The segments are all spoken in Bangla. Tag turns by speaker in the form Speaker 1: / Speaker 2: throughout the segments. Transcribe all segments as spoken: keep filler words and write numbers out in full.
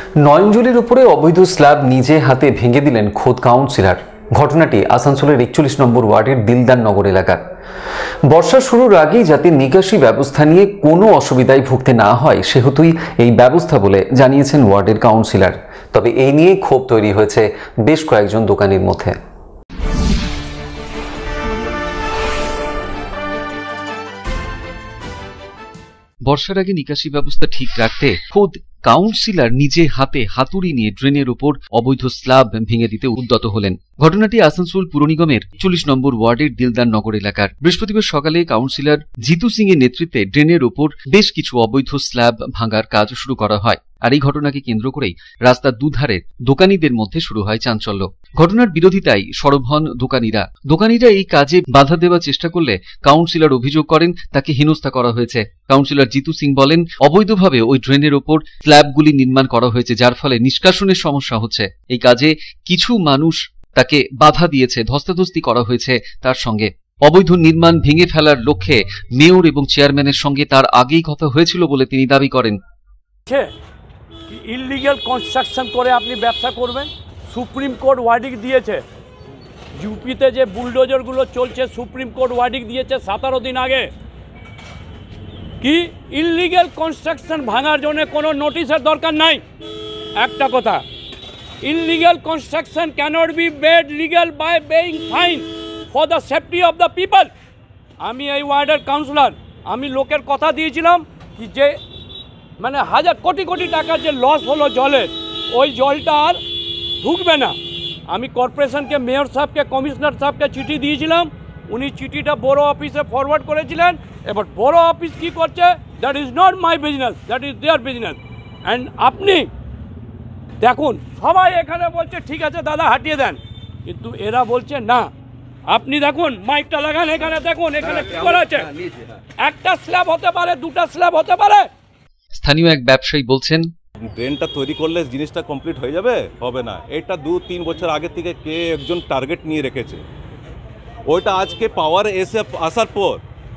Speaker 1: নয়নজলির উপরে অবৈধ স্ল্যাব নিজে হাতে ভেঙে দিলেন খোদ কাউন্সিলর। ঘটনাটি আসানসোলের একচল্লিশ নম্বর ওয়ার্ডের দিলদার নগর এলাকার। বর্ষা শুরুর আগেই যাতে নিকাশি ব্যবস্থা নিয়ে কোনো অসুবিধায় ভুগতে না হয় সেহেতুই এই ব্যবস্থা বলে জানিয়েছেন ওয়ার্ডের কাউন্সিলর। তবে এই নিয়ে ক্ষোভ তৈরি হয়েছে বেশ কয়েকজন দোকানির মধ্যে।
Speaker 2: বর্ষার আগে নিকাশি ব্যবস্থা ঠিক রাখতে খোদ কাউন্সিলর নিজে হাতে হাতুড়ি নিয়ে ড্রেনের উপর অবৈধ স্ল্যাব ভেঙে দিতে উদ্যত হলেন। ঘটনাটি আসানসোল পুর নিগমের চল্লিশ নম্বর ওয়ার্ডের দিলদার নগর এলাকার। বৃহস্পতিবার সকালে কাউন্সিলর জিতু সিং এর নেতৃত্বে ড্রেনের উপর বেশ কিছু অবৈধ স্ল্যাব ভাঙার কাজ শুরু করা হয়। আর এই ঘটনাকে কেন্দ্র করেই রাস্তার দুধারের দোকানীদের মধ্যে শুরু হয় চাঞ্চল্য। ঘটনার বিরোধিতায় সরব হন দোকানীরা। দোকানীরা এই কাজে বাধা দেওয়ার চেষ্টা করলে কাউন্সিলর অভিযোগ করেন তাকে হেনস্থা করা হয়েছে। কাউন্সিলর জিতু সিং বলেন, অবৈধভাবে ওই ড্রেনের ওপর স্ল্যাবগুলি নির্মাণ করা হয়েছে, যার ফলে নিষ্কাশনের সমস্যা হচ্ছে। এই কাজে কিছু মানুষ তাকে বাধা দিয়েছে, ধস্তাধস্তি করা হয়েছে তার সঙ্গে। অবৈধ নির্মাণ ভেঙে ফেলার লক্ষ্যে মেয়র এবং চেয়ারম্যানের সঙ্গে তার আগেই কথা হয়েছিল বলে তিনি দাবি করেন।
Speaker 3: ইললিগ্যাল কনস্ট্রাকশন করে আপনি ব্যবসা করবেন, সুপ্রিম কোর্ট ওয়ার্ডিং দিয়েছে। ইউপিতে যে বুলডোজারগুলো চলছে সুপ্রিম কোর্ট ওয়ার্ডিং দিয়েছে সতেরো দিন আগে কি ইললিগ্যাল কনস্ট্রাকশন ভাঙার জন্য কোনো নোটিশের দরকার নাই। একটা কথা, illegal construction cannot be made legal by paying fine for the safety of the people. আমি এই ওয়ার্ডের কাউন্সিলর, আমি লোকের কথা দিয়েছিলাম কি যে মানে হাজার কোটি কোটি টাকার যে লস হলো জলের, ওই জলটা আর ঢুকবে না। আমি কর্পোরেশনকে, মেয়র সাহেবকে, কমিশনার সাহেবকে চিঠি দিয়েছিলাম, উনি চিঠিটা বড় অফিসে ফরওয়ার্ড করেছিলেন। এবার বড় অফিস কি করছে, that is not my business, that is their business. And আপনি দেখুন, সবাই এখানে বলছে ঠিক আছে দাদা হাঁটিয়ে দেন, কিন্তু এরা বলছে না। আপনি দেখুন, মাইকটা লাগান, এখানে দেখুন এখানে কি করা আছে। একটা স্ল্যাব হতে পারে, দুটা স্ল্যাব হতে পারে।
Speaker 2: স্থানীয় এক ব্যবসায়ী বলছেন,
Speaker 4: ড্রেনটা তৈরি করলে জিনিসটা কমপ্লিট হয়ে যাবে, হবে না। এটা দু তিন বছর আগে থেকে কে একজন টার্গেট নিয়ে রেখেছে। ওইটা আজকে পাওয়ার এসে আসার পর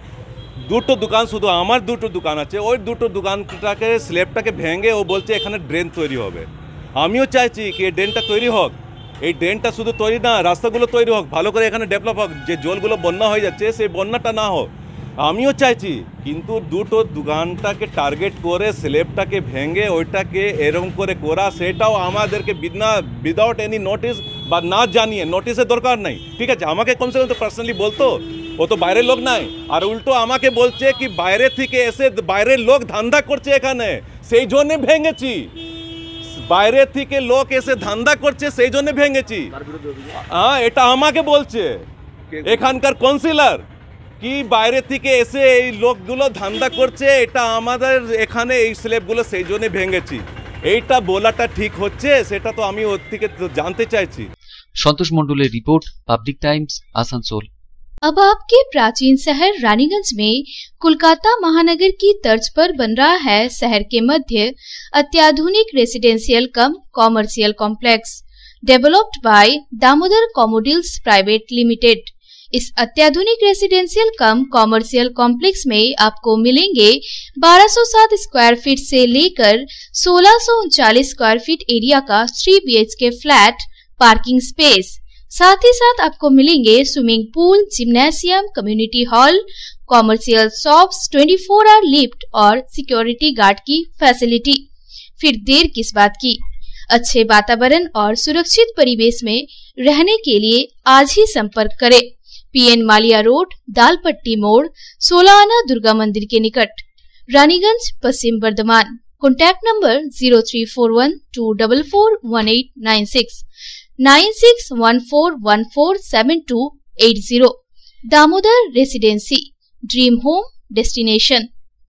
Speaker 4: দুটো দোকান, শুধু আমার দুটো দোকান আছে, ওই দুটো দোকানটাকে স্ল্যাবটাকে ভেঙে ও বলছে এখানে ড্রেন তৈরি হবে। আমিও চাইছি কি এই ড্রেনটা তৈরি হোক। এই ড্রেনটা শুধু তৈরি না, রাস্তাগুলো তৈরি হোক, ভালো করে এখানে ডেভেলপ হোক, যে জলগুলো বন্যা হয়ে যাচ্ছে সেই বন্যাটা না হোক, আমিও চাইছি। কিন্তু দুটো দোকানটাকে টার্গেট করে স্ল্যাবটাকে ভেঙে ওইটাকে এরকম করে করা, সেটাও আমাদেরকে বিনা উইদাউট এনি নোটিস বা না জানিয়ে, নোটিসের দরকার নাই, ঠিক আছে। আমাকে কমসে কম তো পার্সোনালি বলতো, ও তো বাইরের লোক নাই। আর উল্টো আমাকে বলছে কি বাইরে থেকে এসে বাইরের লোক ধান্দা করছে এখানে, সেই জন্যে ভেঙেছি। বাইরে থেকে লোক এসে ধান্দা করছে সেই জন্য ভেঙেছি। হ্যাঁ, এটা আমাকে বলছে এখানকার কাউন্সিলর কি বাইরে থেকে এসে এই লোকগুলো ধান্দা করছে, এটা আমাদের এখানে এই স্ল্যাবগুলো সেই জন্য ভেঙেছি। এইটা বলাটা ঠিক হচ্ছে, সেটা তো আমি ওর থেকে জানতে চাইছি।
Speaker 2: সন্তোষ মণ্ডলের রিपोर्ट, पब्लिक टाइम्स, आसनसोल।
Speaker 5: अब आपके प्राचीन शहर रानीगंज में कोलकाता महानगर की तर्ज पर बन रहा है शहर के मध्य अत्याधुनिक residential cum commercial complex developed by Damodar commodils private limited. इस अत्याधुनिक रेसिडेंशियल कम कॉमर्शियल कॉम्प्लेक्स में आपको मिलेंगे बारह सौ सात स्क्वायर फीट से लेकर सोलह सौ उनचालीस स्क्वायर फीट एरिया का three B H K flat, parking space. साथ ही साथ आपको मिलेंगे swimming pool, gymnasium, community hall, commercial shops, twenty four hour lift और सिक्योरिटी गार्ड की फैसिलिटी। फिर देर किस बात की, अच्छे वातावरण और सुरक्षित परिवेश में रहने के लिए आज ही संपर्क करें। पीएन मालिया रोड, दालपट्टी मोड़, सोलह आना दुर्गा मंदिर के निकट, Raniganj, Paschim Bardhaman. Contact number zero three four one two double four one eight nine six nine six one four one four seven two eight zero. Damodar residency, dream home destination.